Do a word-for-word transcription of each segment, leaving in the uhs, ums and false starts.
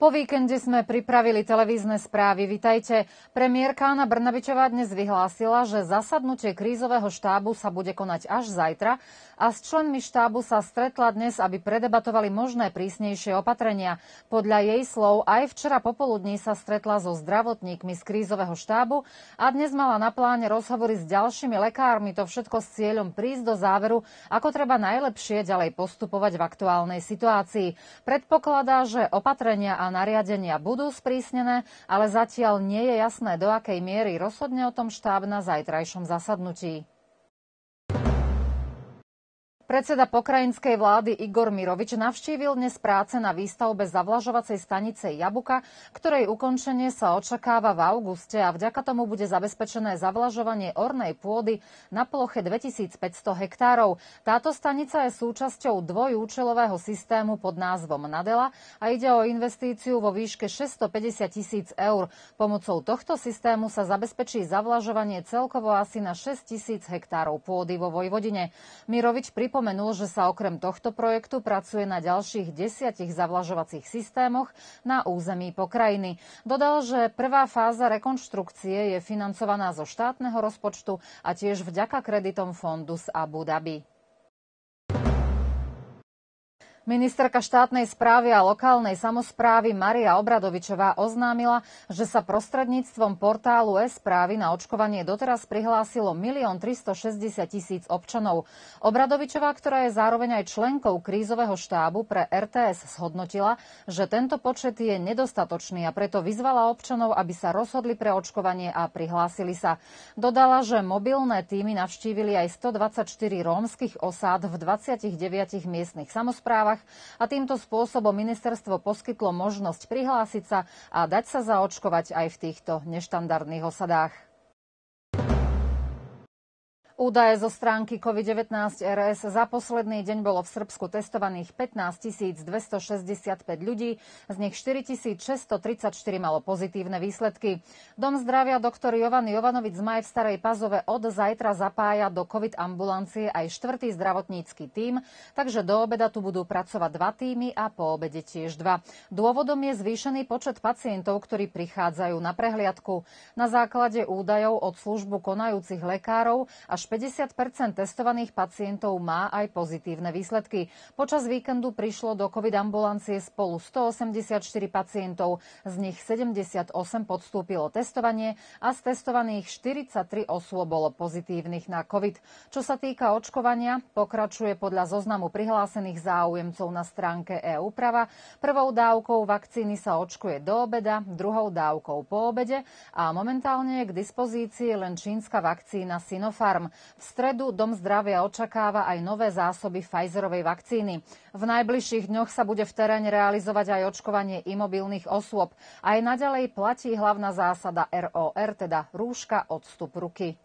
Po víkende sme pripravili televízne správy. Vitajte. Premiérka Anna Brnabičová dnes vyhlásila, že zasadnutie krízového štábu sa bude konať až zajtra a s členmi štábu sa stretla dnes, aby predebatovali možné prísnejšie opatrenia. Podľa jej slov aj včera popoludní sa stretla so zdravotníkmi z krízového štábu a dnes mala na pláne rozhovory s ďalšími lekármi. To všetko s cieľom prísť do záveru, ako treba najlepšie ďalej postupovať v aktuálnej situácii. Predpokladá, že opatrenia a nariadenia budú sprísnené, ale zatiaľ nie je jasné, do akej miery rozhodne o tom štáb na zajtrajšom zasadnutí. Predseda pokrajinskej vlády Igor Mirovič navštívil dnes práce na výstavbe zavlažovacej stanice Jabuka, ktorej ukončenie sa očakáva v auguste a vďaka tomu bude zabezpečené zavlažovanie ornej pôdy na ploche dvetisícpäťsto hektárov. Táto stanica je súčasťou dvojúčelového systému pod názvom Nadela a ide o investíciu vo výške šesťstopäťdesiat tisíc eur. Pomocou tohto systému sa zabezpečí zavlažovanie celkovo asi na šesťtisíc hektárov pôdy vo Vojvodine. Mirovič pri Pripomenul, že sa okrem tohto projektu pracuje na ďalších desiatich zavlažovacích systémoch na území pokrajiny. Dodal, že prvá fáza rekonštrukcie je financovaná zo štátneho rozpočtu a tiež vďaka kreditom fondu z Abu Dhabi. Ministerka štátnej správy a lokálnej samosprávy Mária Obradovičová oznámila, že sa prostredníctvom portálu e-správy na očkovanie doteraz prihlásilo milión tristošesťdesiat tisíc občanov. Obradovičová, ktorá je zároveň aj členkou krízového štábu pre er té es, zhodnotila, že tento počet je nedostatočný a preto vyzvala občanov, aby sa rozhodli pre očkovanie a prihlásili sa. Dodala, že mobilné tímy navštívili aj stodvadsaťštyri rómskych osád v dvadsiatich deviatich miestnych samosprávach a týmto spôsobom ministerstvo poskytlo možnosť prihlásiť sa a dať sa zaočkovať aj v týchto neštandardných osadách. Údaje zo stránky COVID devätnásť er es. Za posledný deň bolo v Srbsku testovaných pätnásťtisíc dvestošesťdesiatpäť ľudí, z nich štyritisícšesťstotridsaťštyri malo pozitívne výsledky. Dom zdravia doktor Jovan Jovanovič z Maj v Starej Pazove od zajtra zapája do COVID ambulancie aj štvrtý zdravotnícky tím, takže do obeda tu budú pracovať dva tímy a po obede tiež dva. Dôvodom je zvýšený počet pacientov, ktorí prichádzajú na prehliadku. Na základe údajov od službu konajúcich lekárov až päťdesiat percent testovaných pacientov má aj pozitívne výsledky. Počas víkendu prišlo do COVID ambulancie spolu stoosemdesiatštyri pacientov, z nich sedemdesiatosem podstúpilo testovanie a z testovaných štyridsaťtri osôb bolo pozitívnych na COVID. Čo sa týka očkovania, pokračuje podľa zoznamu prihlásených záujemcov na stránke e-úprava. Prvou dávkou vakcíny sa očkuje do obeda, druhou dávkou po obede a momentálne je k dispozícii len čínska vakcína Sinopharm. V stredu Dom zdravia očakáva aj nové zásoby Pfizerovej vakcíny. V najbližších dňoch sa bude v teréne realizovať aj očkovanie imobilných osôb. Aj naďalej platí hlavná zásada er ó er, teda rúška, odstup ruky.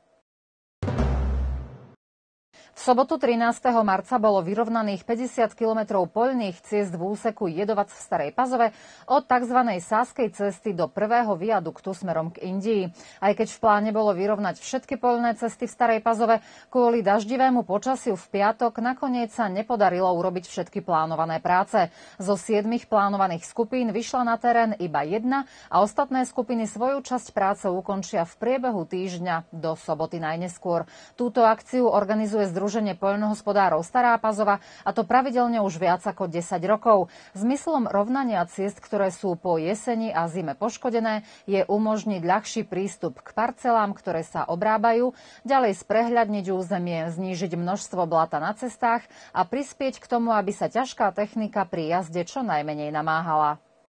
V sobotu trinásteho marca bolo vyrovnaných päťdesiat kilometrov poľných ciest v úseku Jedovac v Starej Pazove od tzv. Sáskej cesty do prvého viaduktu smerom k Indii. Aj keď v pláne bolo vyrovnať všetky poľné cesty v Starej Pazove, kvôli daždivému počasiu v piatok nakoniec sa nepodarilo urobiť všetky plánované práce. Zo siedmich plánovaných skupín vyšla na terén iba jedna a ostatné skupiny svoju časť práce ukončia v priebehu týždňa do soboty najneskôr. Túto akciu organizuje Združenie poľnohospodárov Stará Pazova, a to pravidelne už viac ako desať rokov. Zmyslom rovnania ciest, ktoré sú po jeseni a zime poškodené, je umožniť ľahší prístup k parcelám, ktoré sa obrábajú, ďalej sprehľadniť územie, znížiť množstvo blata na cestách a prispieť k tomu, aby sa ťažká technika pri jazde čo najmenej namáhala.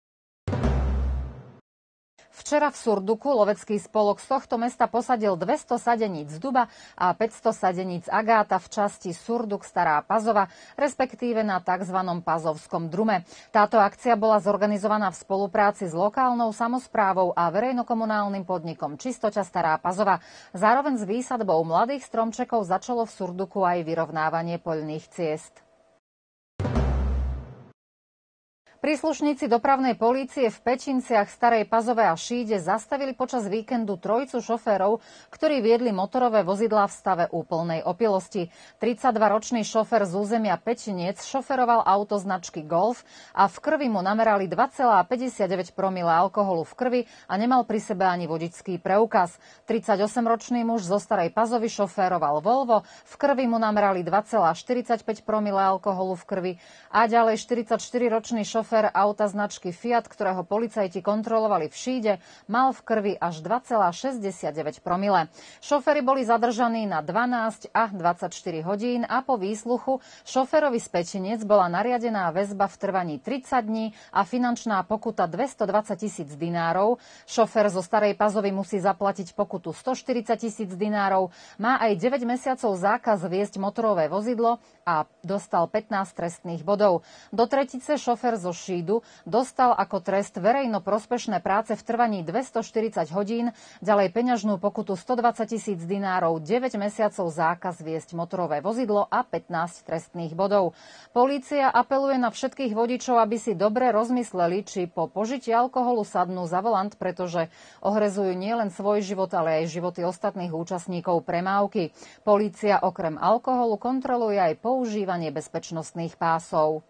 Včera v Surduku lovecký spolok z tohto mesta posadil dvesto sadeníc duba a päťsto sadeníc agáta v časti Surduk Stará Pazova, respektíve na tzv. Pazovskom drume. Táto akcia bola zorganizovaná v spolupráci s lokálnou samosprávou a verejnokomunálnym podnikom Čistoťa Stará Pazova. Zároveň s výsadbou mladých stromčekov začalo v Surduku aj vyrovnávanie poľných ciest. Príslušníci dopravnej polície v Pečinciach, Starej Pazove a Šíde zastavili počas víkendu trojicu šoférov, ktorí viedli motorové vozidlá v stave úplnej opilosti. tridsaťdvaročný šofér z územia Pečiniec šoferoval auto značky Golf a v krvi mu namerali dva celé päťdesiatdeväť promile alkoholu v krvi a nemal pri sebe ani vodičský preukaz. tridsaťosemročný muž zo Starej Pazovy šoféroval Volvo, v krvi mu namerali dva celé štyridsaťpäť promile alkoholu v krvi a ďalej štyridsaťštyriročný šofér Šofér auta značky Fiat, ktorého policajti kontrolovali v Šíde, mal v krvi až dva celé šesťdesiatdeväť promile. Šoféri boli zadržaní na dvanásť a dvadsaťštyri hodín a po výsluchu šoférovi z Pečiniec bola nariadená väzba v trvaní tridsať dní a finančná pokuta dvestodvadsať tisíc dinárov. Šofér zo Starej Pazovy musí zaplatiť pokutu stoštyridsať tisíc dinárov, má aj deväť mesiacov zákaz viesť motorové vozidlo a dostal pätnásť trestných bodov. Do tretice šofér zo Šídu dostal ako trest verejnoprospešné práce v trvaní dvestoštyridsať hodín, ďalej peňažnú pokutu stodvadsať tisíc dinárov, deväť mesiacov zákaz viesť motorové vozidlo a pätnásť trestných bodov. Polícia apeluje na všetkých vodičov, aby si dobre rozmysleli, či po požití alkoholu sadnú za volant, pretože ohrozujú nielen svoj život, ale aj životy ostatných účastníkov premávky. Polícia okrem alkoholu kontroluje aj používanie bezpečnostných pásov.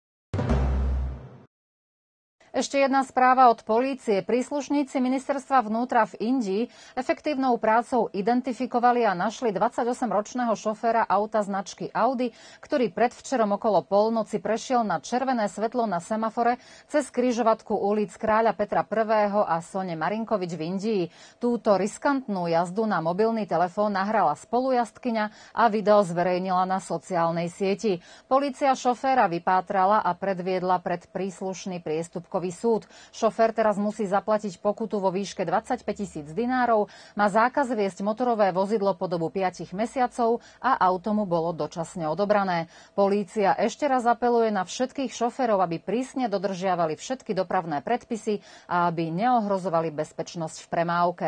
Ešte jedna správa od polície. Príslušníci ministerstva vnútra v Indii efektívnou prácou identifikovali a našli dvadsaťosemročného šoféra auta značky Audi, ktorý predvčerom okolo polnoci prešiel na červené svetlo na semafore cez križovatku ulic Kráľa Petra prvého. a Sone Marinkovič v Indii. Túto riskantnú jazdu na mobilný telefón nahrala spolujazdkyňa a video zverejnila na sociálnej sieti. Polícia šoféra vypátrala a predviedla pred príslušný priestupkový súd. Šofér teraz musí zaplatiť pokutu vo výške dvadsaťpäť tisíc dinárov, má zákaz viesť motorové vozidlo po dobu piatich mesiacov a auto mu bolo dočasne odobrané. Polícia ešte raz apeluje na všetkých šoférov, aby prísne dodržiavali všetky dopravné predpisy a aby neohrozovali bezpečnosť v premávke.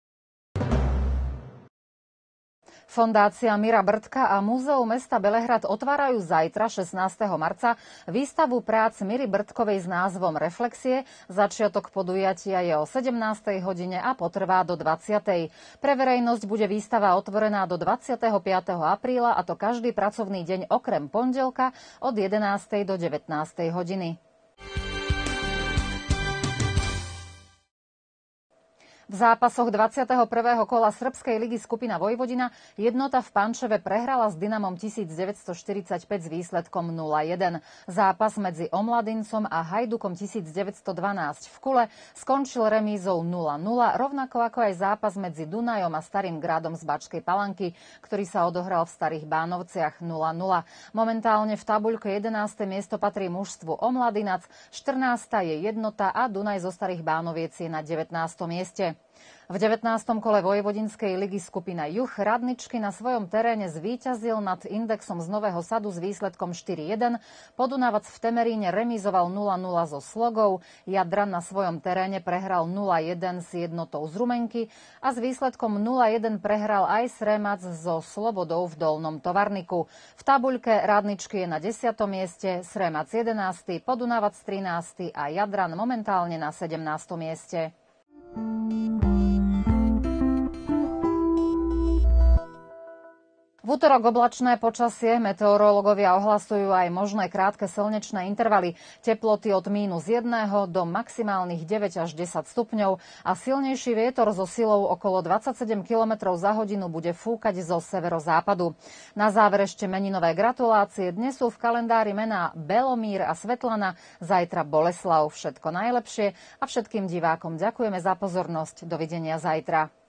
Fondácia Mira Brdka a Múzeum mesta Belehrad otvárajú zajtra, šestnásteho marca, výstavu prác Miry Brdkovej s názvom Reflexie. Začiatok podujatia je o sedemnástej hodine a potrvá do dvadsiatej. Pre verejnosť bude výstava otvorená do dvadsiateho piateho apríla, a to každý pracovný deň okrem pondelka od jedenástej do devätnástej hodiny. V zápasoch dvadsiateho prvého kola srbskej ligy skupina Vojvodina Jednota v Pančeve prehrala s Dynamom tisícdeväťstoštyridsaťpäť s výsledkom nula jeden. Zápas medzi Omladincom a Hajdukom tisícdeväťstodvanásť v Kule skončil remízou nula nula, rovnako ako aj zápas medzi Dunajom a Starým Gradom z Bačkej Palanky, ktorý sa odohral v Starých Bánovciach nula nula. Momentálne v tabuľke jedenáste miesto patrí mužstvu Omladinac, štrnásta je Jednota a Dunaj zo Starých Bánoviec je na devätnástom mieste. V devätnástom kole Vojvodinskej ligy skupina Juh Radničky na svojom teréne zvíťazil nad Indexom z Nového Sadu s výsledkom štyri jeden. Podunavac v Temeríne remizoval nula nula so Slogou. Jadran na svojom teréne prehral nula jeden s Jednotou z Rumenky a s výsledkom nula jeden prehral aj Sremac so Slobodou v Dolnom Tovarniku. V tabuľke Radničky je na desiatom mieste, Sremac jedenásty, Podunavac trinásty a Jadran momentálne na sedemnástom mieste. V utorok oblačné počasie, meteorológovia ohlasujú aj možné krátke slnečné intervaly. Teploty od mínus jedného do maximálnych deväť až desať stupňov a silnejší vietor so silou okolo dvadsaťsedem kilometrov za hodinu bude fúkať zo severozápadu. Na záver ešte meninové gratulácie. Dnes sú v kalendári mená Belomír a Svetlana, zajtra Boleslav. Všetko najlepšie a všetkým divákom ďakujeme za pozornosť. Dovidenia zajtra.